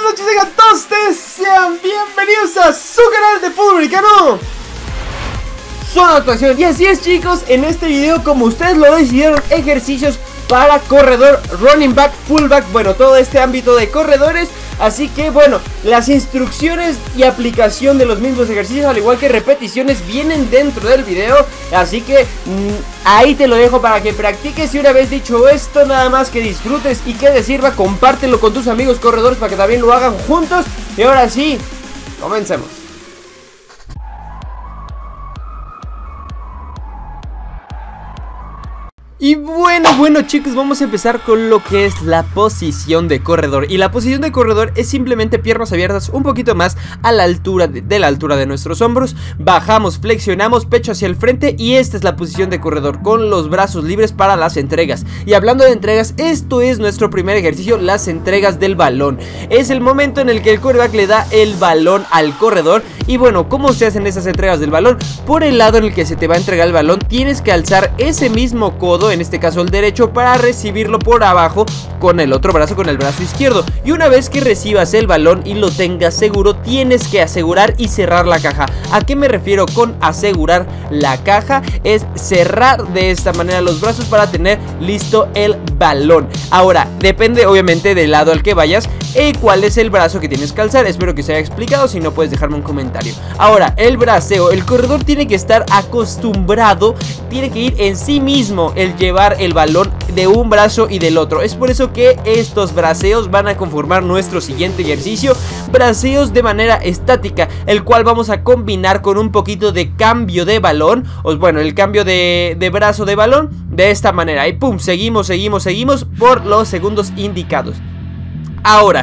noches, tengan todos ustedes, sean bienvenidos a su canal de fútbol americano. Zona de actuación. Y así es, chicos, en este video, como ustedes lo decidieron, ejercicios para corredor, running back, fullback, bueno, todo este ámbito de corredores. Así que bueno, las instrucciones y aplicación de los mismos ejercicios, al igual que repeticiones, vienen dentro del video. Así que ahí te lo dejo para que practiques. Y una vez dicho esto, nada más que disfrutes y que te sirva, compártelo con tus amigos corredores para que también lo hagan juntos. Y ahora sí, comencemos. Y bueno chicos, vamos a empezar con lo que es la posición de corredor. Y la posición de corredor es simplemente piernas abiertas un poquito más a la altura de la altura de nuestros hombros. Bajamos, flexionamos, pecho hacia el frente. Y esta es la posición de corredor, con los brazos libres para las entregas. Y hablando de entregas, esto es nuestro primer ejercicio, las entregas del balón. Es el momento en el que el quarterback le da el balón al corredor. Y bueno, ¿cómo se hacen esas entregas del balón? Por el lado en el que se te va a entregar el balón, tienes que alzar ese mismo codo, en este caso el derecho, para recibirlo por abajo con el otro brazo, con el brazo izquierdo. Y una vez que recibas el balón y lo tengas seguro, tienes que asegurar y cerrar la caja. ¿A qué me refiero con asegurar la caja? Es cerrar de esta manera los brazos para tener listo el balón. Ahora, depende obviamente del lado al que vayas cuál es el brazo que tienes que alzar. Espero que se haya explicado, si no puedes dejarme un comentario. Ahora, el braceo, el corredor tiene que estar acostumbrado, tiene que ir en sí mismo el llevar el balón de un brazo y del otro. Es por eso que estos braceos van a conformar nuestro siguiente ejercicio, braceos de manera estática, el cual vamos a combinar con un poquito de cambio de balón, o bueno, el cambio de brazo de balón, de esta manera, y pum, seguimos por los segundos indicados. Ahora,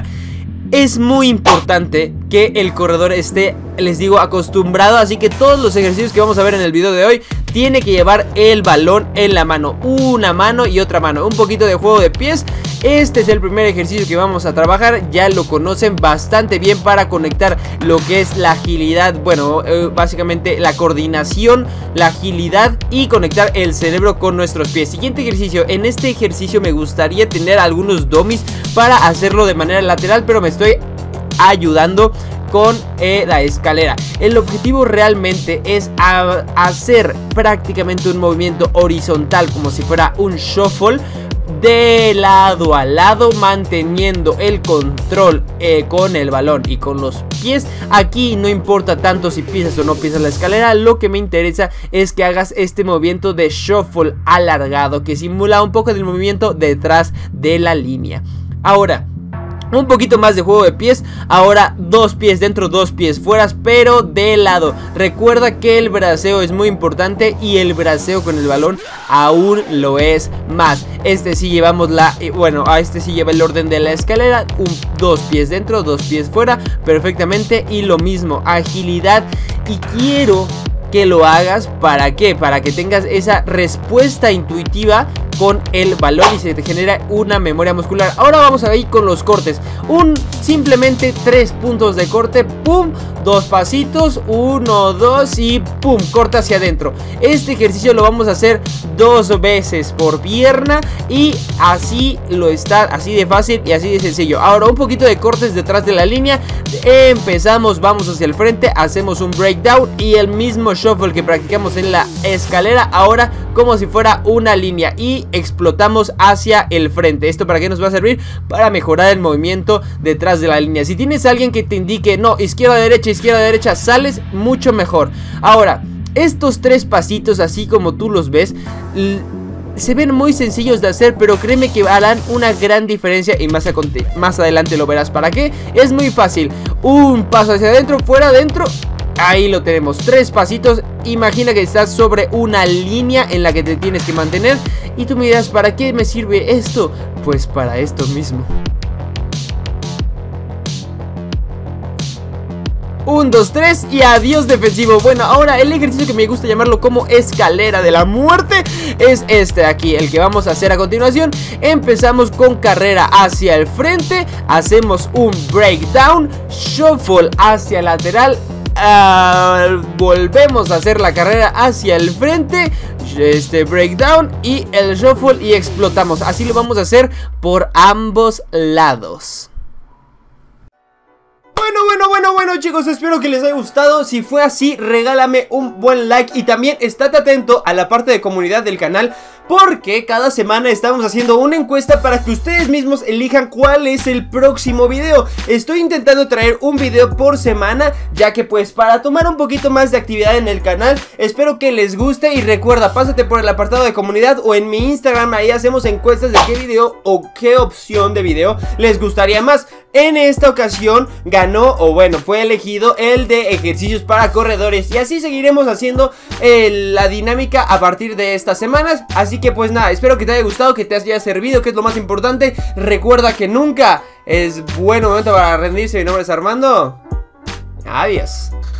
es muy importante que el corredor esté, les digo, acostumbrado. Así que todos los ejercicios que vamos a ver en el video de hoy, tiene que llevar el balón en la mano, una mano y otra mano, un poquito de juego de pies. Este es el primer ejercicio que vamos a trabajar, ya lo conocen bastante bien, para conectar lo que es la agilidad, bueno, básicamente la coordinación, la agilidad y conectar el cerebro con nuestros pies. Siguiente ejercicio, en este ejercicio me gustaría tener algunos dummies para hacerlo de manera lateral, pero me estoy ayudando con la escalera. El objetivo realmente es hacer prácticamente un movimiento horizontal, como si fuera un shuffle, de lado a lado, manteniendo el control con el balón y con los pies. Aquí no importa tanto si pisas o no pisas la escalera, lo que me interesa es que hagas este movimiento de shuffle alargado, que simula un poco del movimiento detrás de la línea. Ahora, un poquito más de juego de pies. Ahora, dos pies dentro, dos pies fuera, pero de lado. Recuerda que el braceo es muy importante, y el braceo con el balón aún lo es más. Este sí llevamos a este sí lleva el orden de la escalera. Dos pies dentro, dos pies fuera, perfectamente. Y lo mismo, agilidad. Y quiero que lo hagas, ¿para qué? Para que tengas esa respuesta intuitiva con el balón y se te genera una memoria muscular. Ahora vamos a ir con los cortes. Simplemente 3 puntos de corte, pum, 2 pasitos, 1, 2 y pum, corta hacia adentro. Este ejercicio lo vamos a hacer 2 veces por pierna, y así así de fácil y así de sencillo. Ahora un poquito de cortes detrás de la línea. Empezamos, vamos hacia el frente, hacemos un breakdown y el mismo shuffle que practicamos en la escalera, ahora como si fuera una línea, y explotamos hacia el frente. ¿Esto para qué nos va a servir? Para mejorar el movimiento detrás de la línea. Si tienes a alguien que te indique, no, izquierda, derecha, sales mucho mejor. Ahora, estos 3 pasitos, así como tú los ves, se ven muy sencillos de hacer, pero créeme que harán una gran diferencia, y más adelante lo verás. ¿Para qué? Es muy fácil. Un paso hacia adentro, fuera, adentro. Ahí lo tenemos, 3 pasitos. Imagina que estás sobre una línea en la que te tienes que mantener. Y tú me dirás, ¿para qué me sirve esto? Pues para esto mismo. 1, 2, 3 y adiós defensivo. Bueno, ahora el ejercicio que me gusta llamarlo como escalera de la muerte es este de aquí, el que vamos a hacer a continuación. Empezamos con carrera hacia el frente, hacemos un breakdown, shuffle hacia lateral, volvemos a hacer la carrera hacia el frente, breakdown y el shuffle, y explotamos. Así lo vamos a hacer por ambos lados. Bueno chicos, espero que les haya gustado. Si fue así, regálame un buen like y también estate atento a la parte de comunidad del canal, porque cada semana estamos haciendo una encuesta para que ustedes mismos elijan cuál es el próximo video. Estoy intentando traer un video por semana, ya que pues para tomar un poquito más de actividad en el canal. Espero que les guste y recuerda, pásate por el apartado de comunidad o en mi Instagram, ahí hacemos encuestas de qué video o qué opción de video les gustaría más. En esta ocasión ganó, o bueno, fue elegido el de ejercicios para corredores, y así seguiremos haciendo la dinámica a partir de estas semanas. Así que pues nada, espero que te haya gustado, que te haya servido, que es lo más importante. Recuerda que nunca es buen momento para rendirse. Mi nombre es Armando. Adiós.